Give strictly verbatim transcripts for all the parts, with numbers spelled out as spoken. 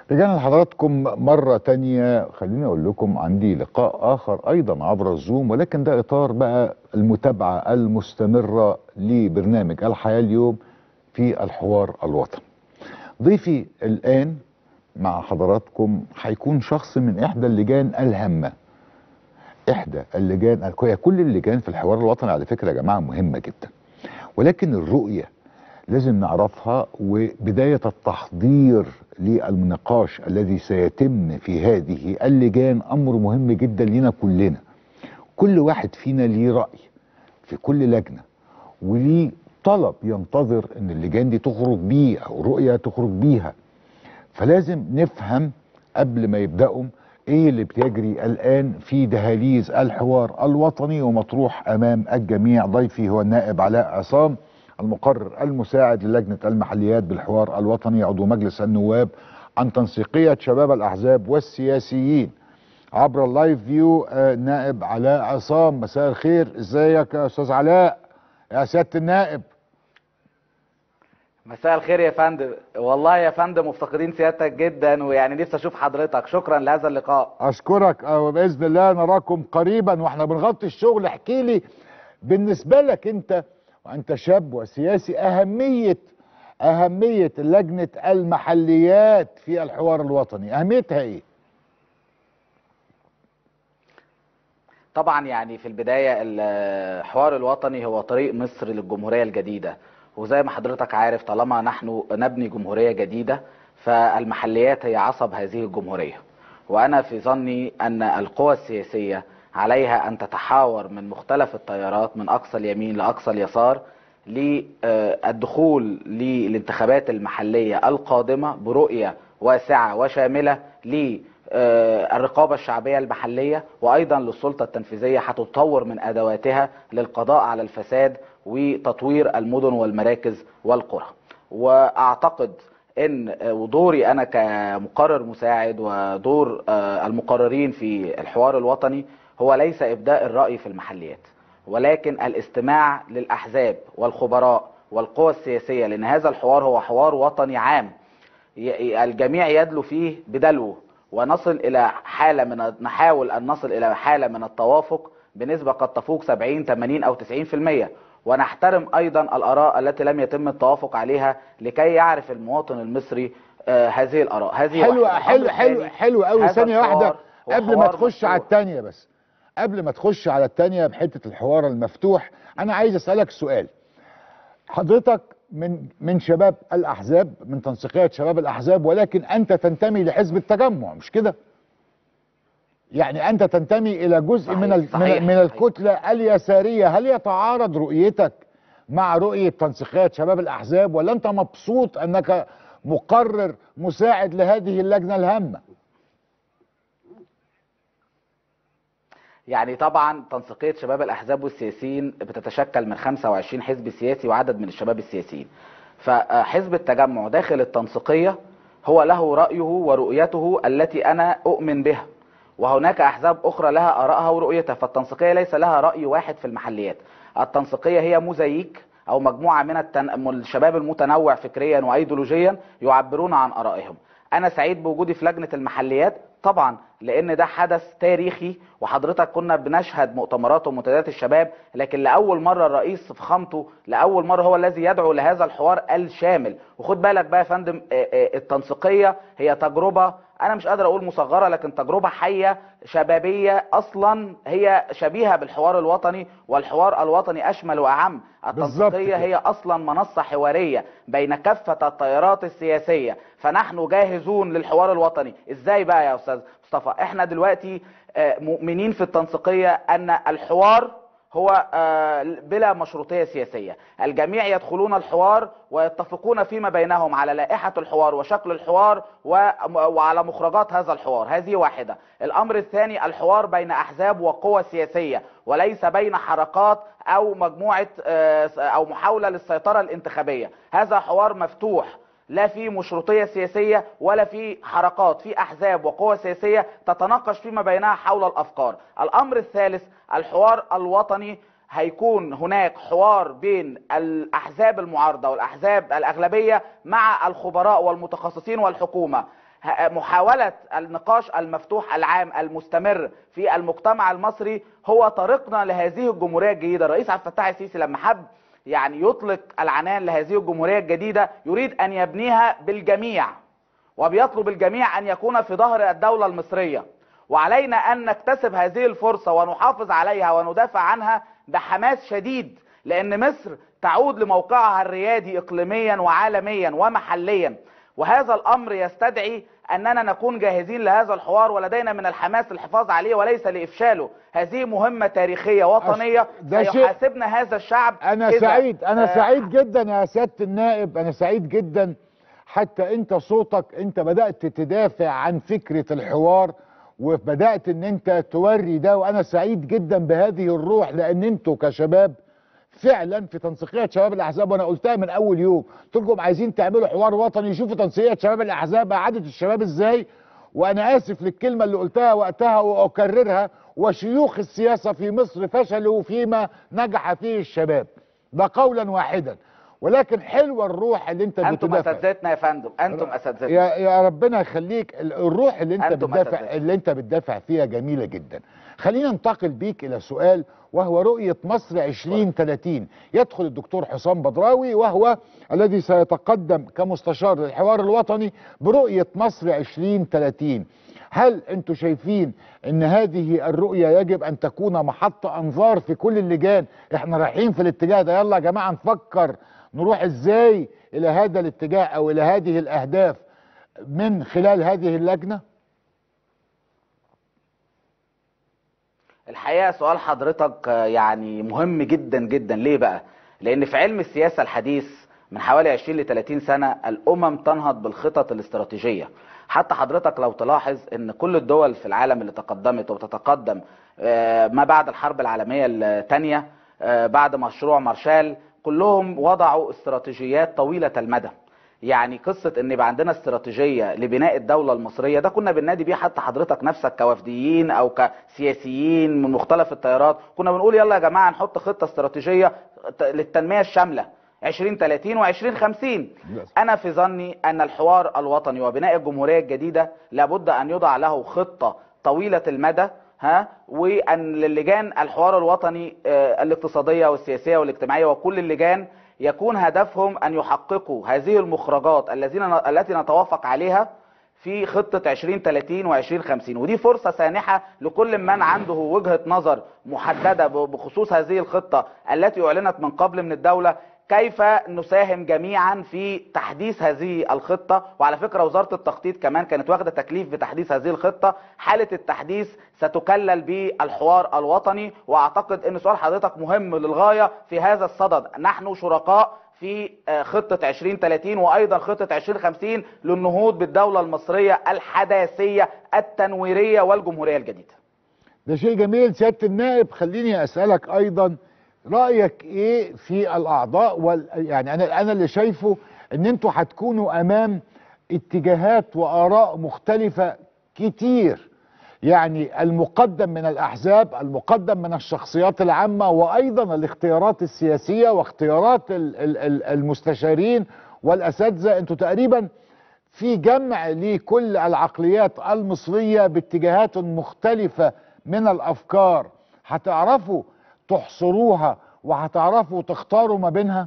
رجعنا لحضراتكم مرة تانية. خليني أقول لكم عندي لقاء آخر أيضا عبر الزوم، ولكن ده إطار بقى المتابعة المستمرة لبرنامج الحياة اليوم في الحوار الوطني. ضيفي الآن مع حضراتكم هيكون شخص من إحدى اللجان الهامة، إحدى اللجان. كل اللجان في الحوار الوطني على فكرة يا جماعة مهمة جدا، ولكن الرؤية لازم نعرفها، وبداية التحضير للنقاش الذي سيتم في هذه اللجان أمر مهم جدا لنا كلنا. كل واحد فينا ليه رأي في كل لجنة، وليه طلب ينتظر ان اللجان دي تخرج بيه او رؤية تخرج بيها. فلازم نفهم قبل ما يبدأوا ايه اللي بيجري الآن في دهاليز الحوار الوطني ومطروح امام الجميع. ضيفي هو النائب علاء عصام، المقرر المساعد للجنة المحليات بالحوار الوطني، عضو مجلس النواب عن تنسيقية شباب الأحزاب والسياسيين عبر اللايف فيو. آه نائب علاء عصام، مساء الخير. ازيك يا أستاذ علاء يا سيادة النائب؟ مساء الخير يا فندم. والله يا فندم مفتقدين سيادتك جدا، ويعني نفسي اشوف حضرتك. شكرا لهذا اللقاء. اشكرك، وباذن الله نراكم قريبا واحنا بنغطي الشغل. احكي لي بالنسبه لك انت، وانت شاب وسياسي، اهميه اهميه لجنه المحليات في الحوار الوطني، اهميتها ايه؟ طبعا يعني في البداية الحوار الوطني هو طريق مصر للجمهورية الجديدة، وزي ما حضرتك عارف طالما نحن نبني جمهورية جديدة فالمحليات هي عصب هذه الجمهورية. وأنا في ظني أن القوى السياسية عليها أن تتحاور من مختلف التيارات من أقصى اليمين لأقصى اليسار للدخول للانتخابات المحلية القادمة برؤية واسعة وشاملة للرقابة الشعبية المحلية، وأيضا للسلطة التنفيذية هتطور من أدواتها للقضاء على الفساد وتطوير المدن والمراكز والقرى. وأعتقد ان ودوري انا كمقرر مساعد ودور المقررين في الحوار الوطني هو ليس ابداء الرأي في المحليات، ولكن الاستماع للأحزاب والخبراء والقوى السياسية، لأن هذا الحوار هو حوار وطني عام الجميع يدلو فيه بدلوه، ونصل إلى حالة من نحاول أن نصل إلى حالة من التوافق بنسبة قد تفوق سبعين ثمانين أو تسعين في المية، ونحترم أيضا الآراء التي لم يتم التوافق عليها لكي يعرف المواطن المصري آه هذه الآراء. هذه حلو حلو حلو حلو قوي. ثانية واحدة قبل ما تخش على الثانية، بس قبل ما تخش على الثانية بحتة الحوار المفتوح، أنا عايز أسألك سؤال. حضرتك من من شباب الأحزاب، من تنسيقية شباب الأحزاب، ولكن أنت تنتمي لحزب التجمع، مش كده؟ يعني أنت تنتمي إلى جزء صحيح من صحيح من الكتلة صحيح اليسارية. هل يتعارض رؤيتك مع رؤية تنسيقية شباب الأحزاب، ولا أنت مبسوط أنك مقرر مساعد لهذه اللجنة الهامة؟ يعني طبعا تنسيقية شباب الأحزاب والسياسيين بتتشكل من خمسة وعشرين حزب سياسي وعدد من الشباب السياسيين. فحزب التجمع داخل التنسيقية هو له رأيه ورؤيته التي أنا أؤمن بها، وهناك أحزاب أخرى لها آرائها ورؤيتها. فالتنسيقية ليس لها رأي واحد في المحليات. التنسيقية هي موزايك أو مجموعة من التن... الشباب المتنوع فكريا وأيديولوجيا يعبرون عن آرائهم. أنا سعيد بوجودي في لجنة المحليات طبعا، لأن ده حدث تاريخي، وحضرتك كنا بنشهد مؤتمرات ومنتديات الشباب، لكن لأول مرة الرئيس في فخامته لأول مرة هو الذي يدعو لهذا الحوار الشامل. وخد بالك بقى يا فندم، التنسيقية هي تجربة، أنا مش قادر أقول مصغرة، لكن تجربة حية شبابية أصلا هي شبيهة بالحوار الوطني، والحوار الوطني أشمل وأعم. التنسيقية هي أصلا منصة حوارية بين كافة التيارات السياسية، فنحن جاهزون للحوار الوطني. إزاي بقى يا أستاذ مصطفى؟ إحنا دلوقتي مؤمنين في التنسيقية أن الحوار هو بلا مشروطية سياسية. الجميع يدخلون الحوار ويتفقون فيما بينهم على لائحة الحوار وشكل الحوار وعلى مخرجات هذا الحوار. هذه واحدة. الأمر الثاني، الحوار بين أحزاب وقوى سياسية، وليس بين حركات أو مجموعة أو محاولة للسيطرة الانتخابية. هذا حوار مفتوح، لا في مشروطية سياسية ولا في حركات، في أحزاب وقوى سياسية تتناقش فيما بينها حول الأفكار. الأمر الثالث، الحوار الوطني هيكون هناك حوار بين الأحزاب المعارضة والأحزاب الأغلبية مع الخبراء والمتخصصين والحكومة. محاولة النقاش المفتوح العام المستمر في المجتمع المصري هو طريقنا لهذه الجمهورية الجديدة. الرئيس عبد الفتاح السيسي لما حب يعني يطلق العنان لهذه الجمهورية الجديدة يريد أن يبنيها بالجميع، وبيطلب الجميع أن يكون في ظهر الدولة المصرية، وعلينا أن نكتسب هذه الفرصة ونحافظ عليها وندافع عنها بحماس شديد، لأن مصر تعود لموقعها الريادي إقليميا وعالميا ومحليا، وهذا الأمر يستدعي أننا نكون جاهزين لهذا الحوار، ولدينا من الحماس الحفاظ عليه وليس لإفشاله. هذه مهمة تاريخية وطنية سيحاسبنا هذا الشعب. أنا سعيد أنا آه سعيد جدا يا سيادة النائب، أنا سعيد جدا حتى أنت صوتك أنت بدأت تدافع عن فكرة الحوار وبدأت أن أنت توري ده، وأنا سعيد جدا بهذه الروح، لأن أنتوا كشباب فعلا في تنسيقيه شباب الاحزاب، وانا قلتها من اول يوم قلت لكم عايزين تعملوا حوار وطني، شوفوا تنسيقيه شباب الاحزاب قعدت الشباب ازاي. وانا اسف للكلمه اللي قلتها وقتها واكررها، وشيوخ السياسه في مصر فشلوا فيما نجح فيه الشباب، ده قولا واحدا. ولكن حلوه الروح اللي انت انتم بتدافع. اساتذتنا يا فندم، انتم اساتذتنا يا يا ربنا يخليك. الروح اللي انت بتدافع اللي انت بتدافع فيها جميله جدا. خلينا ننتقل بيك الى سؤال، وهو رؤيه مصر عشرين ثلاثين. يدخل الدكتور حسام بدراوي وهو الذي سيتقدم كمستشار للحوار الوطني برؤيه مصر عشرين ثلاثين. هل انتم شايفين ان هذه الرؤيه يجب ان تكون محط انظار في كل اللجان؟ احنا رايحين في الاتجاه ده، يلا يا جماعه نفكر نروح ازاي الى هذا الاتجاه او الى هذه الاهداف من خلال هذه اللجنه؟ الحقيقه سؤال حضرتك يعني مهم جدا جدا. ليه بقى؟ لان في علم السياسه الحديث من حوالي عشرين ل ثلاثين سنه الامم تنهض بالخطط الاستراتيجيه. حتى حضرتك لو تلاحظ ان كل الدول في العالم اللي تقدمت وبتتقدم ما بعد الحرب العالميه الثانيه بعد مشروع مارشال، كلهم وضعوا استراتيجيات طويلة المدى. يعني قصة ان يبقى عندنا استراتيجية لبناء الدولة المصرية ده كنا بننادي بيه، حتى حضرتك نفسك كوفديين او كسياسيين من مختلف التيارات كنا بنقول يلا يا جماعة نحط خطة استراتيجية للتنمية الشاملة عشرين ثلاثين وعشرين خمسين. انا في ظني ان الحوار الوطني وبناء الجمهورية الجديدة لابد ان يوضع له خطة طويلة المدى، ها، وان للجان الحوار الوطني آه الاقتصاديه والسياسيه والاجتماعيه وكل اللجان يكون هدفهم ان يحققوا هذه المخرجات الذين التي نتوافق عليها في خطه عشرين ثلاثين وعشرين خمسين. ودي فرصه سانحه لكل من عنده وجهه نظر محدده بخصوص هذه الخطه التي اعلنت من قبل من الدوله، كيف نساهم جميعا في تحديث هذه الخطة. وعلى فكرة وزارة التخطيط كمان كانت واخدة تكليف بتحديث هذه الخطة. حالة التحديث ستكلل بالحوار الوطني، واعتقد ان سؤال حضرتك مهم للغاية في هذا الصدد. نحن شركاء في خطة عشرين ثلاثين وايضا خطة عشرين خمسين للنهوض بالدولة المصرية الحداثية التنويرية والجمهورية الجديدة. ده شيء جميل سيادة النائب. خليني اسألك ايضا رأيك ايه في الاعضاء وال... يعني انا انا اللي شايفه ان انتوا هتكونوا امام اتجاهات واراء مختلفة كتير، يعني المقدم من الاحزاب، المقدم من الشخصيات العامة، وايضا الاختيارات السياسية واختيارات المستشارين والاساتذة. انتوا تقريبا في جمع لكل العقليات المصرية باتجاهات مختلفة من الافكار، هتعرفوا تحصروها وهتعرفوا تختاروا ما بينها؟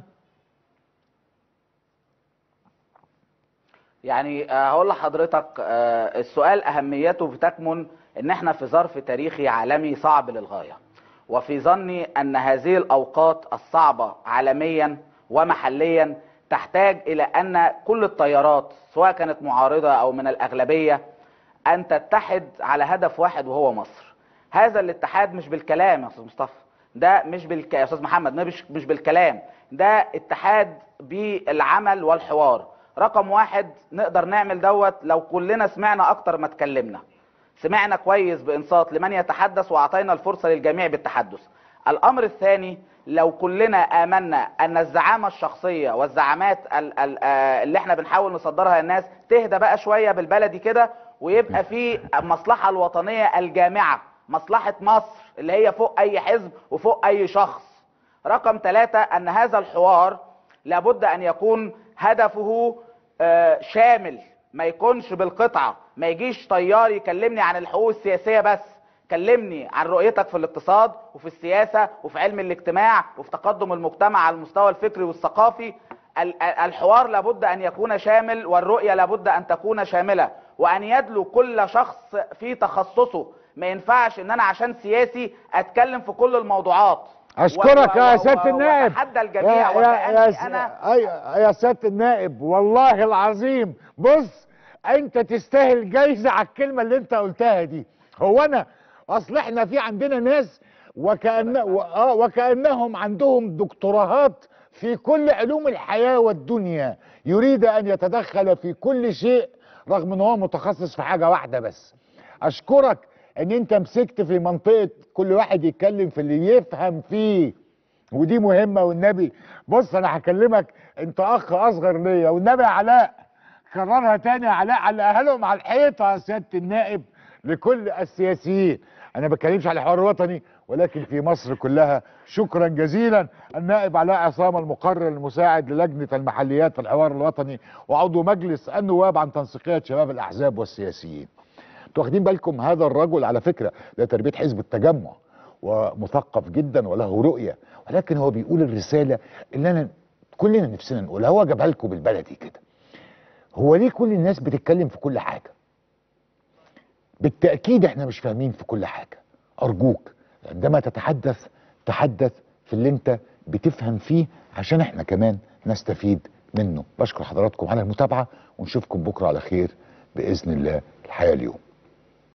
يعني هقول لحضرتك السؤال اهميته بتكمن ان احنا في ظرف تاريخي عالمي صعب للغاية، وفي ظني ان هذه الاوقات الصعبة عالميا ومحليا تحتاج الى ان كل التيارات سواء كانت معارضة او من الاغلبية ان تتحد على هدف واحد وهو مصر. هذا الاتحاد مش بالكلام يا استاذ مصطفى، ده مش بالك... يا استاذ محمد، مش مش بالكلام، ده اتحاد بالعمل والحوار. رقم واحد نقدر نعمل دوت لو كلنا سمعنا اكتر ما اتكلمنا، سمعنا كويس بانصات لمن يتحدث واعطينا الفرصة للجميع بالتحدث. الامر الثاني لو كلنا امنا ان الزعامة الشخصية والزعامات اللي احنا بنحاول نصدرها للناس تهدى بقى شوية بالبلدي كده، ويبقى في المصلحة الوطنية الجامعة، مصلحة مصر اللي هي فوق اي حزب وفوق اي شخص. رقم ثلاثة ان هذا الحوار لابد ان يكون هدفه شامل ما يكونش بالقطعه، ما يجيش طيار يكلمني عن الحقوق السياسيه بس، كلمني عن رؤيتك في الاقتصاد وفي السياسه وفي علم الاجتماع وفي تقدم المجتمع على المستوى الفكري والثقافي. الحوار لابد ان يكون شامل، والرؤيه لابد ان تكون شامله، وان يدلو كل شخص في تخصصه. ما ينفعش ان انا عشان سياسي اتكلم في كل الموضوعات. اشكرك يا سياده النائب. واتحدى الجميع يا وكأني يا انا يا, يا سياده النائب، والله العظيم بص، انت تستاهل جايزه على الكلمه اللي انت قلتها دي. هو انا اصل احنا في عندنا ناس وكأن اه وكأنهم عندهم دكتوراهات في كل علوم الحياه والدنيا، يريد ان يتدخل في كل شيء رغم ان هو متخصص في حاجه واحده بس. اشكرك ان انت مسكت في منطقه كل واحد يتكلم في اللي يفهم فيه، ودي مهمه. والنبي بص انا هكلمك، انت اخ اصغر ليا، والنبي يا علاء كررها تاني يا علاء، علقها لهم على الحيطه يا سياده النائب لكل السياسيين. انا ما بتكلمش على الحوار الوطني ولكن في مصر كلها. شكرا جزيلا النائب علاء عصام، المقرر المساعد للجنه المحليات في الحوار الوطني وعضو مجلس النواب عن تنسيقيه شباب الاحزاب والسياسيين. انتوا واخدين بالكم هذا الرجل على فكره ده تربيه حزب التجمع، ومثقف جدا وله رؤيه، ولكن هو بيقول الرساله اللي انا كلنا نفسنا نقولها. هو جابها لكم بالبلدي كده. هو ليه كل الناس بتتكلم في كل حاجه؟ بالتاكيد احنا مش فاهمين في كل حاجه. ارجوك عندما تتحدث تحدث في اللي انت بتفهم فيه عشان احنا كمان نستفيد منه. بشكر حضراتكم على المتابعه ونشوفكم بكره على خير باذن الله. الحياه اليوم.